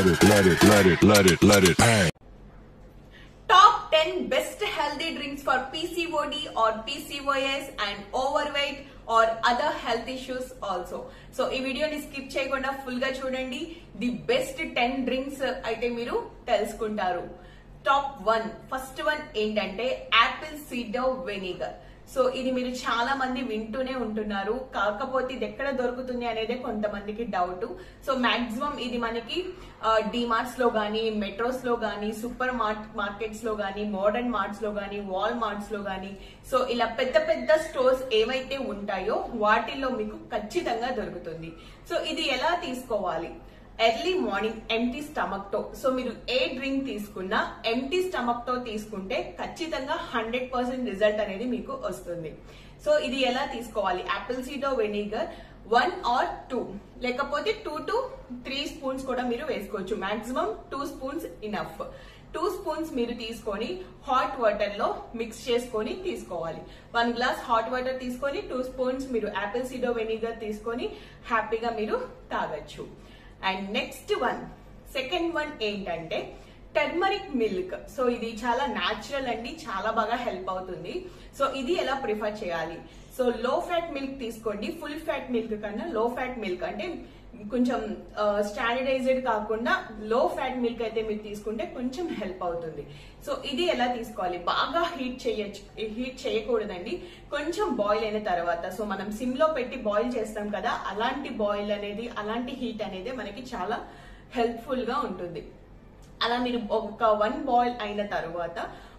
let it hang. Top 10 best healthy drinks for PCOD or PCOS and overweight or other health issues also. So ఈ వీడియోని skip చేయకుండా full గా చూడండి. The best 10 drinks అయితే మీరు తెలుసుకుంటారు. టాప్ 1 ఫస్ట్ వన్ ఏంటంటే యాపిల్ సీడర్ వెనిగర్. సో ఇది మీరు చాలా మంది వింటూనే ఉంటున్నారు, కాకపోతే ఇది ఎక్కడ దొరుకుతుంది అనేది కొంతమందికి డౌట్. సో మాక్సిమం ఇది మనకి డిమార్ట్స్ లో గానీ, మెట్రోస్ లో గానీ, సూపర్ మార్కెట్స్ లో గానీ, మోడర్న్ మార్ట్స్ లో గానీ, వాల్ మార్ట్స్ లో గానీ, సో ఇలా పెద్ద పెద్ద స్టోర్స్ ఏవైతే ఉంటాయో వాటిల్లో మీకు ఖచ్చితంగా దొరుకుతుంది. సో ఇది ఎలా తీసుకోవాలి? ఎర్లీ మార్నింగ్ ఎంటీ స్టమక్ తో. సో మీరు ఏ డ్రింక్ తీసుకున్నా ఎంటీ స్టమక్ తో తీసుకుంటే ఖచ్చితంగా 100% రిజల్ట్ అనేది మీకు వస్తుంది. సో ఇది ఎలా తీసుకోవాలి? యాపిల్ సీడర్ వెనిగర్ 1 or 2 లేకపోతే 2 to 3 స్పూన్స్ కూడా మీరు వేసుకోవచ్చు. Maximum 2 spoons enough. 2 స్పూన్స్ మీరు తీసుకొని హాట్ వాటర్ లో మిక్స్ చేసుకొని తీసుకోవాలి. 1 గ్లాస్ హాట్ వాటర్ తీసుకొని 2 స్పూన్స్ మీరు యాపిల్ సీడర్ వెనిగర్ తీసుకొని హ్యాపీగా మీరు తాగొచ్చు. And next one, second one ఏంటంటే టర్మరిక్ మిల్క్. సో ఇది చాలా న్యాచురల్ అండి, చాలా బాగా హెల్ప్ అవుతుంది. సో ఇది ఎలా ప్రిఫర్ చేయాలి? సో లో ఫ్యాట్ మిల్క్ తీసుకోండి. ఫుల్ ఫ్యాట్ మిల్క్ కన్నా లో ఫ్యాట్ మిల్క్ అంటే కొంచెం స్టాండర్డైజ్డ్ కాకుండా లో ఫ్యాట్ మిల్క్ అయితే మీరు తీసుకుంటే కొంచెం హెల్ప్ అవుతుంది. సో ఇది ఎలా తీసుకోవాలి? బాగా హీట్ చేయకూడదండి, కొంచెం బాయిల్ అయిన తర్వాత. సో మనం సిమ్ లో పెట్టి బాయిల్ చేస్తాం కదా, అలాంటి బాయిల్ అనేది, అలాంటి హీట్ అనేది మనకి చాలా హెల్ప్ఫుల్ గా ఉంటుంది. అలా మీరు ఒక 1 బాయిల్ అయిన తర్వాత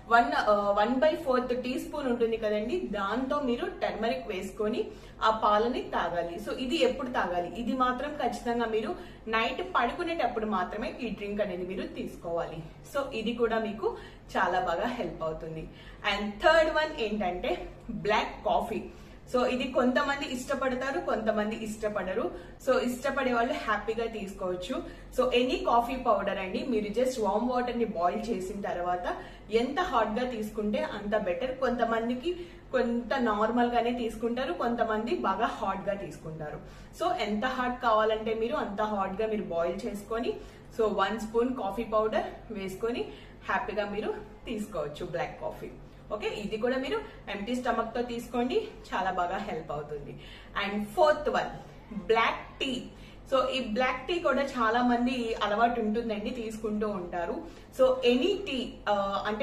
1/4 టీ స్పూన్ ఉంటుంది కదండి, దాంతో మీరు టర్మరిక్ వేసుకొని ఆ పాలని తాగాలి. సో ఇది ఎప్పుడు తాగాలి? ఇది మాత్రం ఖచ్చితంగా మీరు నైట్ పడుకునేటప్పుడు మాత్రమే ఈ డ్రింక్ అనేది మీరు తీసుకోవాలి. సో ఇది కూడా మీకు చాలా బాగా హెల్ప్ అవుతుంది. అండ్ థర్డ్ వన్ ఏంటంటే బ్లాక్ కాఫీ. సో ఇది కొంతమంది ఇష్టపడతారు, కొంతమంది ఇష్టపడరు. సో ఇష్టపడే వాళ్ళు హ్యాపీగా తీసుకోవచ్చు. సో ఎనీ కాఫీ పౌడర్ అండి, మీరు జస్ట్ వామ్ వాటర్ ని బాయిల్ చేసిన తర్వాత ఎంత హాట్ గా తీసుకుంటే అంత బెటర్. కొంతమందికి కొంత నార్మల్ గానే తీసుకుంటారు, కొంతమంది బాగా హాట్ గా తీసుకుంటారు. సో ఎంత హాట్ కావాలంటే మీరు అంత హాట్ గా మీరు బాయిల్ చేసుకొని సో 1 స్పూన్ కాఫీ పౌడర్ వేసుకొని హ్యాపీగా మీరు తీసుకోవచ్చు బ్లాక్ కాఫీ. ఓకే, ఇది కూడా మీరు ఎంటీ స్టమక్ తో తీసుకోండి, చాలా బాగా హెల్ప్ అవుతుంది. And fourth one black tea. So ఈ బ్లాక్ టీ కూడా చాలా మంది అలవాటు ఉంటుందండి, తీసుకుంటూ ఉంటారు. సో ఎనీ టీ అంటే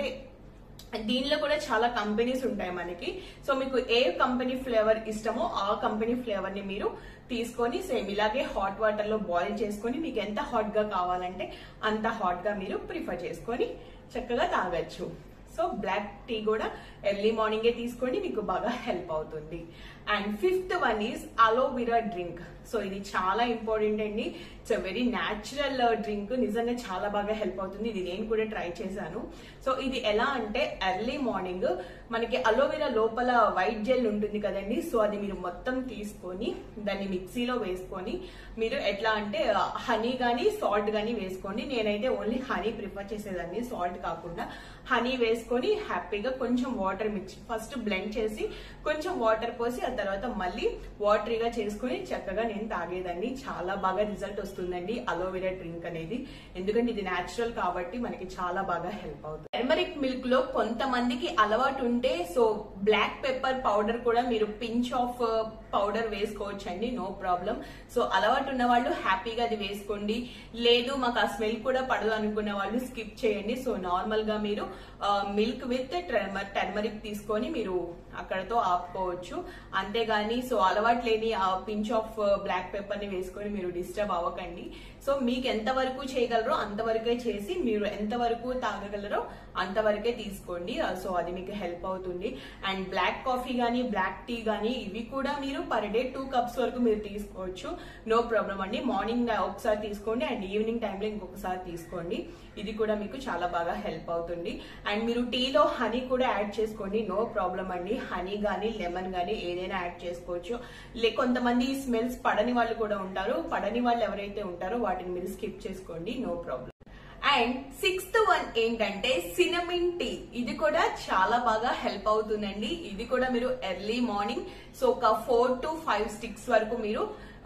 దీనిలో కూడా చాలా కంపెనీస్ ఉంటాయి మనకి. సో మీకు ఏ కంపెనీ ఫ్లేవర్ ఇష్టమో ఆ కంపెనీ ఫ్లేవర్ ని మీరు తీసుకొని సేమ్ ఇలాగే హాట్ వాటర్ లో బాయిల్ చేసుకొని మీకు ఎంత హాట్ గా కావాలంటే అంత హాట్ గా మీరు ప్రిఫర్ చేసుకొని చక్కగా తాగొచ్చు. సో బ్లాక్ టీ కూడా ఎర్లీ మార్నింగే తీసుకోండి, మీకు బాగా హెల్ప్ అవుతుంది. And fifth one is aloe vera drink. So ఇది చాలా ఇంపార్టెంట్ అండి, it's a very natural drink, నిజంగా చాలా బాగా హెల్ప్ అవుతుంది. ఇది నేను కూడా ట్రై చేశాను. సో ఇది ఎలా అంటే ఎర్లీ మార్నింగ్ మనకి అలోవెరా లోపల వైట్ జెల్ ఉంటుంది కదండి, సో అది మీరు మొత్తం తీసుకొని దాన్ని మిక్సీలో వేసుకొని మీరు ఎట్లా అంటే హనీ గానీ సాల్ట్ గానీ వేసుకోండి. నేనైతే ఓన్లీ హనీ ప్రిఫర్ చేసేదాన్ని, సాల్ట్ కాకుండా హనీ వేసుకొని హ్యాపీగా కొంచెం వాటర్ మిక్స్ ఫస్ట్ బ్లెండ్ చేసి కొంచెం వాటర్ పోసి ఆ తర్వాత మళ్ళీ వాటరీగా చేసుకుని చక్కగా నేను తాగేదాన్ని. చాలా బాగా రిజల్ట్ వస్తుందండి అలోవెరా డ్రింక్ అనేది, ఎందుకంటే ఇది న్యాచురల్ కాబట్టి మనకి చాలా బాగా హెల్ప్ అవుతుంది. టర్మరిక్ మిల్క్ లో కొంతమందికి అలవాటు ఉంటే సో బ్లాక్ పెప్పర్ పౌడర్ కూడా మీరు పించ్ ఆఫ్ పౌడర్ వేసుకోవచ్చండి, నో ప్రాబ్లం. సో అలవాటు ఉన్న వాళ్ళు హ్యాపీగా అది వేసుకోండి. లేదు మాకు ఆ స్మెల్ కూడా పడదు అనుకున్న వాళ్ళు స్కిప్ చేయండి. సో నార్మల్ గా మీరు మిల్క్ విత్ టర్మరిక్ తీసుకొని మీరు అక్కడతో ఆపుకోవచ్చు, అంతేగాని సో అలవాటు లేని ఆ పించ్ ఆఫ్ బ్లాక్ పెప్పర్ ని వేసుకొని మీరు డిస్టర్బ్ అవ్వకండి. సో మీకు ఎంతవరకు చేయగలరో అంతవరకే చేసి మీరు ఎంతవరకు తాగగలరో అంతవరకే తీసుకోండి. సో అది మీకు హెల్ప్ అవుతుంది. అండ్ బ్లాక్ కాఫీ గానీ బ్లాక్ టీ గానీ ఇవి కూడా మీరు పర్ డే 2 కప్స్ వరకు మీరు తీసుకోవచ్చు, నో ప్రాబ్లం అండి. మార్నింగ్ ఒకసారి తీసుకోండి అండ్ ఈవినింగ్ టైంలో ఇంకొకసారి తీసుకోండి, ఇది కూడా మీకు చాలా బాగా హెల్ప్ అవుతుంది. అండ్ మీరు టీలో హనీ కూడా యాడ్ చేసుకోండి, నో ప్రాబ్లం అండి. హనీ గానీ లెమన్ గానీ ఏదైనా యాడ్ చేసుకోవచ్చు. కొంతమంది స్మెల్స్ పడని వాళ్ళు కూడా ఉంటారు, పడని వాళ్ళు ఎవరైతే ఉంటారో వాటిని మీరు స్కిప్ చేసుకోండి, no problem. And sixth one ఏంటంటే సినమిన్ టీ. ఇది కూడా చాలా బాగా హెల్ప్ అవుతుందండి. ఇది కూడా మీరు ఎర్లీ మార్నింగ్ సో ఒక 4 to 5 స్టిక్స్ వరకు మీరు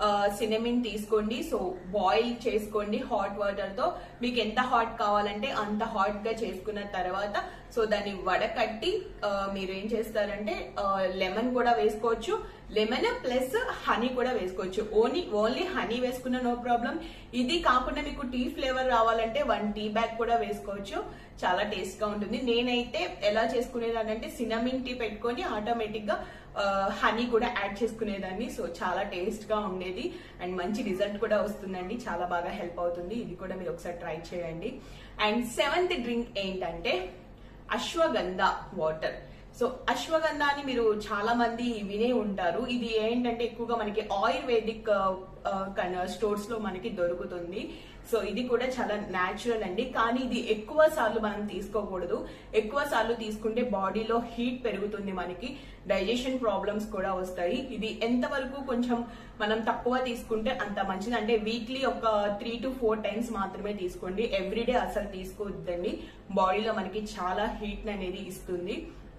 సినమిన్ తీసుకోండి. సో బాయిల్ చేసుకోండి హాట్ వాటర్ తో. మీకు ఎంత హాట్ కావాలంటే అంత హాట్ గా చేసుకున్న తర్వాత సో దాన్ని వడకట్టి మీరు ఏం చేస్తారంటే లెమన్ కూడా వేసుకోవచ్చు. లెమన్ ప్లస్ హనీ కూడా వేసుకోవచ్చు. ఓన్లీ హనీ వేసుకున్న నో ప్రాబ్లం. ఇది కాకుండా మీకు టీ ఫ్లేవర్ రావాలంటే 1 టీ బ్యాగ్ కూడా వేసుకోవచ్చు. చాలా టేస్ట్ గా ఉంటుంది. నేనైతే ఎలా చేసుకునేదానంటే సినమిన్ టీ పెట్టుకొని ఆటోమేటిక్ గా హనీ కూడా యాడ్ చేసుకునేదాన్ని. సో చాలా టేస్ట్ గా ఉండేది అండ్ మంచి రిజల్ట్ కూడా వస్తుందండి. చాలా బాగా హెల్ప్ అవుతుంది. ఇది కూడా మీరు ఒకసారి ట్రై చేయండి. అండ్ 7th డ్రింక్ ఏంటంటే అశ్వగంధ వాటర్. సో అశ్వగంధాని మీరు చాలా మంది వినే ఉంటారు. ఇది ఏంటంటే ఎక్కువగా మనకి ఆయుర్వేదిక్ స్టోర్స్ లో మనకి దొరుకుతుంది. సో ఇది కూడా చాలా న్యాచురల్ అండి. కానీ ఇది ఎక్కువ సార్లు మనం తీసుకోకూడదు. ఎక్కువ సార్లు తీసుకుంటే బాడీలో హీట్ పెరుగుతుంది, మనకి డైజెషన్ ప్రాబ్లమ్స్ కూడా వస్తాయి. ఇది ఎంతవరకు కొంచెం మనం తక్కువ తీసుకుంటే అంత మంచిది. అంటే వీక్లీ ఒక 3 to 4 times మాత్రమే తీసుకోండి. ఎవ్రీడే అసలు తీసుకోవద్దండి. బాడీలో మనకి చాలా హీట్ అనేది ఇస్తుంది.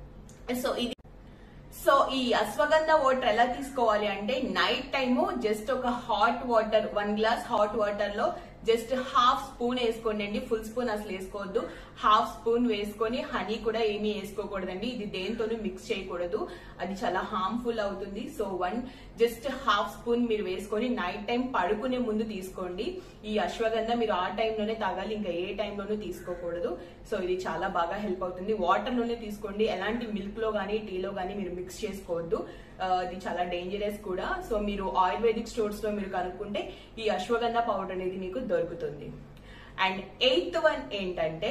సో ఈ అశ్వగంధ వాటర్ ఎలా తీసుకోవాలి అంటే నైట్ టైము జస్ట్ ఒక hot water 1 glass hot water లో జస్ట్ ½ స్పూన్ వేసుకోండి అండి. ఫుల్ స్పూన్ అసలు వేసుకోవద్దు. ½ స్పూన్ వేసుకొని హనీ కూడా ఏమీ వేసుకోకూడదండి. ఇది దేంతోనూ మిక్స్ చేయకూడదు, అది చాలా హార్మ్ఫుల్ అవుతుంది. సో జస్ట్ ½ స్పూన్ మీరు వేసుకొని నైట్ టైం పడుకునే ముందు తీసుకోండి. ఈ అశ్వగంధ మీరు ఆ టైంలోనే తాగాలి, ఇంకా ఏ టైంలోనూ తీసుకోకూడదు. సో ఇది చాలా బాగా హెల్ప్ అవుతుంది. వాటర్ లోనే తీసుకోండి. ఎలాంటి మిల్క్ లో గానీ టీలో గానీ మీరు మిక్స్ చేసుకోవద్దు. ఇది చాలా డేంజరస్ కూడా. సో మీరు ఆయుర్వేదిక్ స్టోర్స్ లో మీరు కనుక్కుంటే ఈ అశ్వగంధ పౌడర్ అనేది మీకు దొరుకుతుంది. అండ్ 8th వన్ ఏంటంటే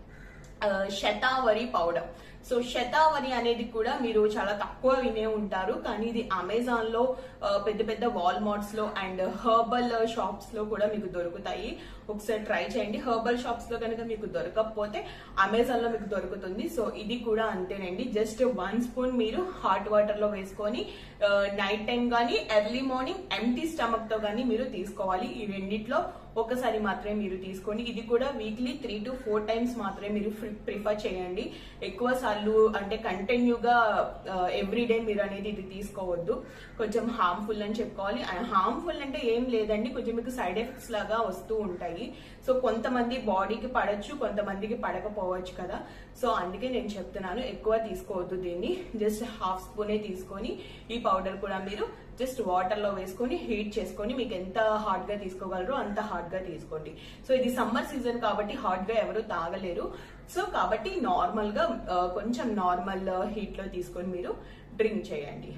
శతావరి పౌడర్. సో శతావరి అనేది కూడా మీరు చాలా తక్కువ వినే ఉంటారు, కానీ ఇది అమెజాన్ లో పెద్ద పెద్ద వాల్మార్ట్స్ లో అండ్ హెర్బల్ షాప్స్ లో కూడా మీకు దొరుకుతాయి. ఒకసారి ట్రై చేయండి. హెర్బల్ షాప్స్ లో కనుక మీకు దొరకకపోతే అమెజాన్ లో మీకు దొరుకుతుంది. సో ఇది కూడా అంతేనండి. జస్ట్ 1 స్పూన్ మీరు హాట్ వాటర్ లో వేసుకొని నైట్ టైం గానీ ఎర్లీ మార్నింగ్ ఎంటీ స్టమక్ తో గానీ మీరు తీసుకోవాలి. ఈ రెండిట్లో ఒకసారి మాత్రమే మీరు తీసుకోండి. ఇది కూడా వీక్లీ 3 to 4 times మాత్రమే మీరు ప్రిఫర్ చేయండి. ఎక్కువ సార్లు అంటే కంటిన్యూగా ఎవ్రీడే మీరు అనేది ఇది తీసుకోవద్దు. కొంచెం హార్మ్ఫుల్ అని చెప్పుకోవాలి. హార్మ్ఫుల్ అంటే ఏం లేదండి, కొంచెం మీకు సైడ్ ఎఫెక్ట్స్ లాగా వస్తూ ఉంటాయి. సో కొంతమంది బాడీకి పడచ్చు, కొంతమందికి పడకపోవచ్చు కదా. సో అందుకే నేను చెప్తున్నాను, ఎక్కువ తీసుకోవద్దు దీన్ని. జస్ట్ ½ స్పూనే తీసుకొని ఈ పౌడర్ కూడా మీరు జస్ట్ వాటర్ లో వేసుకొని హీట్ చేసుకొని మీకు ఎంత హాట్ గా తీసుకోగలరో అంత హాట్ గా తీసుకోండి. సో ఇది సమ్మర్ సీజన్ కాబట్టి హాట్ గా ఎవరు తాగలేరు. సో కాబట్టి నార్మల్ గా కొంచెం నార్మల్ హీట్ లో తీసుకొని మీరు డ్రింక్ చేయండి.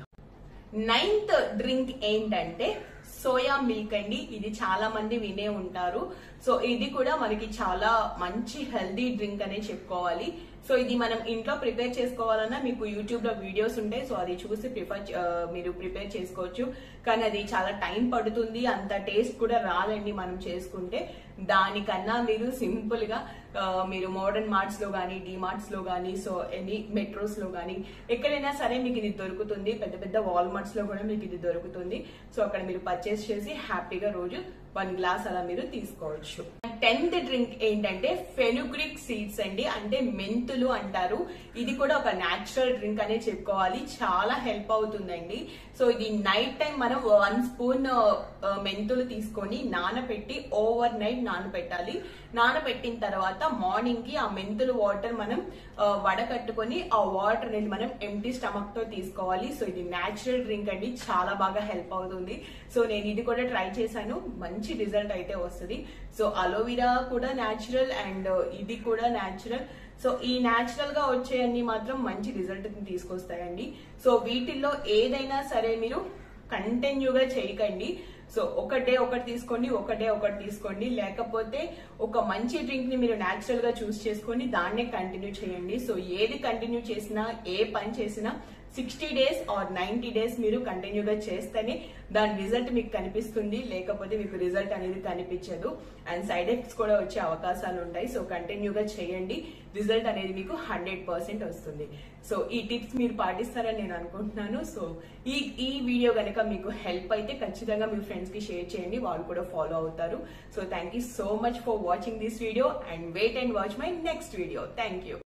9th డ్రింక్ ఏంటంటే సోయా మిల్క్ అండి. ఇది చాలా మంది వినే ఉంటారు. సో ఇది కూడా మనకి చాలా మంచి హెల్దీ డ్రింక్ అనే చెప్పుకోవాలి. సో ఇది మనం ఇంట్లో ప్రిపేర్ చేసుకోవాలన్నా మీకు యూట్యూబ్ లో వీడియోస్ ఉంటాయి. సో అది చూసి మీరు ప్రిపేర్ చేసుకోవచ్చు. కానీ అది చాలా టైం పడుతుంది, అంత టేస్ట్ కూడా రాదండి మనం చేసుకుంటే. దానికన్నా మీరు సింపుల్ గా మీరు మోడర్న్ మార్ట్స్ లో గానీ, డిమార్ట్స్ లో గానీ, సో ఎనీ మెట్రోస్ లో గానీ ఎక్కడైనా సరే మీకు ఇది దొరుకుతుంది. పెద్ద పెద్ద వాల్మార్ట్స్ లో కూడా మీకు ఇది దొరుకుతుంది. సో అక్కడ మీరు పర్చేస్ చేసి హ్యాపీగా రోజు 1 గ్లాస్ అలా మీరు తీసుకోవచ్చు. 10th డ్రింక్ ఏంటంటే ఫెనుగ్రిక్ సీడ్స్ అండి, అంటే మెంతులు అంటారు. ఇది కూడా ఒక న్యాచురల్ డ్రింక్ అనే చెప్పుకోవాలి. చాలా హెల్ప్ అవుతుందండి. సో ఇది నైట్ టైం మనం 1 స్పూన్ మెంతులు తీసుకొని నానబెట్టి ఓవర్ నైట్ నానబెట్టాలి. నానబెట్టిన తర్వాత మార్నింగ్ కి ఆ మెంతులు వాటర్ మనం వడకట్టుకొని ఆ వాటర్ అనేది మనం ఎంటీ స్టమక్ తో తీసుకోవాలి. సో ఇది న్యాచురల్ డ్రింక్ అండి, చాలా బాగా హెల్ప్ అవుతుంది. సో నేను ఇది కూడా ట్రై చేశాను, మంచి రిజల్ట్ అయితే వస్తుంది. సో అలోవెరా కూడా న్యాచురల్ అండ్ ఇది కూడా న్యాచురల్. సో ఈ న్యాచురల్ గా వచ్చేయన్ని మాత్రం మంచి రిజల్ట్ తీసుకొస్తాయండి. సో వీటిల్లో ఏదైనా సరే మీరు కంటిన్యూగా చేయకండి. సో ఒకటే ఒకటి తీసుకోండి, ఒకటి తీసుకోండి. లేకపోతే ఒక మంచి డ్రింక్ ని మీరు న్యాచురల్ గా చూస్ చేసుకొని దాన్నే కంటిన్యూ చేయండి. సో ఏది కంటిన్యూ చేసినా, ఏ పని చేసినా 60 days or 90 days మీరు కంటిన్యూగా చేస్తేనే దాని రిజల్ట్ మీకు కనిపిస్తుంది. లేకపోతే మీకు రిజల్ట్ అనేది కనిపించదు అండ్ సైడ్ ఎఫెక్ట్స్ కూడా వచ్చే అవకాశాలు ఉంటాయి. సో కంటిన్యూగా చేయండి, రిజల్ట్ అనేది మీకు 100% వస్తుంది. సో ఈ టిప్స్ మీరు పాటిస్తారని నేను అనుకుంటున్నాను. సో ఈ వీడియో కనుక మీకు హెల్ప్ అయితే ఖచ్చితంగా మీ ఫ్రెండ్స్ కి షేర్ చేయండి, వాళ్ళు కూడా ఫాలో అవుతారు. So thank you so much for watching this video and wait and watch my next video. Thank you.